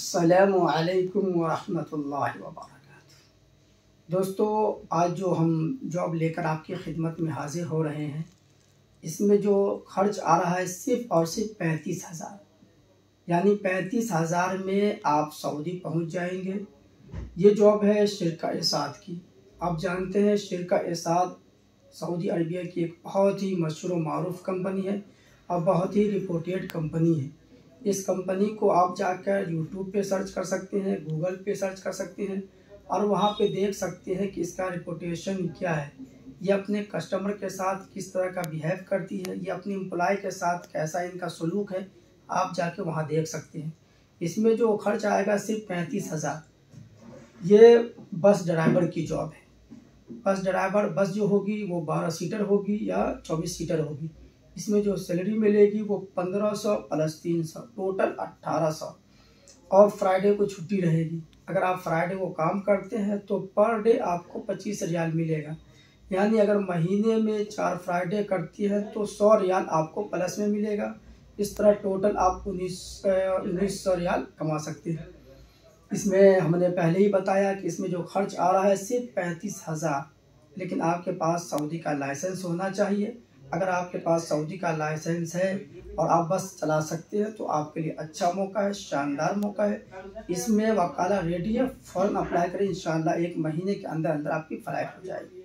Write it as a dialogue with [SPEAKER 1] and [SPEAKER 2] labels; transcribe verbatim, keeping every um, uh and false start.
[SPEAKER 1] अस्सलामु अलैकुम वरहमतुल्लाहि वबरकातुहू। दोस्तों, आज जो हम जॉब लेकर आपकी खिदमत में हाजिर हो रहे हैं, इसमें जो खर्च आ रहा है सिर्फ़ और सिर्फ पैंतीस हज़ार, यानी पैंतीस हज़ार में आप सऊदी पहुंच जाएंगे। ये जॉब है शिरका एसाद की। आप जानते हैं शिरका एसाद सऊदी अरबिया की एक बहुत ही मशहूर मारूफ कंपनी है और बहुत ही रिपोर्टेड कंपनी है। इस कंपनी को आप जाकर यूट्यूब पे सर्च कर सकते हैं, गूगल पे सर्च कर सकते हैं और वहाँ पे देख सकते हैं कि इसका रिपोर्टेशन क्या है, ये अपने कस्टमर के साथ किस तरह का बिहेव करती है, ये अपनी एम्प्लॉय के साथ कैसा इनका सलूक है, आप जाके वहाँ देख सकते हैं। इसमें जो खर्च आएगा सिर्फ पैंतीस हज़ार। ये बस ड्राइवर की जॉब है। बस ड्राइवर बस जो होगी वो बारह सीटर होगी या चौबीस सीटर होगी। इसमें जो सैलरी मिलेगी वो पंद्रह सौ प्लस तीन सौ, टोटल अट्ठारह सौ। और फ्राइडे को छुट्टी रहेगी। अगर आप फ्राइडे को काम करते हैं तो पर डे आपको पच्चीस रियाल मिलेगा, यानी अगर महीने में चार फ्राइडे करती है तो सौ रियाल आपको प्लस में मिलेगा। इस तरह टोटल आप उन्नीस उन्नीस सौ रियाल कमा सकते हैं। इसमें हमने पहले ही बताया कि इसमें जो खर्च आ रहा है सिर्फ पैंतीस हज़ार, लेकिन आपके पास सऊदी का लाइसेंस होना चाहिए। अगर आपके पास सऊदी का लाइसेंस है और आप बस चला सकते हैं तो आपके लिए अच्छा मौका है, शानदार मौका है। इसमें वकाला रेडी है, फ़ौरन अप्लाई करें। इंशाअल्लाह एक महीने के अंदर अंदर आपकी फ्लाइट हो जाएगी।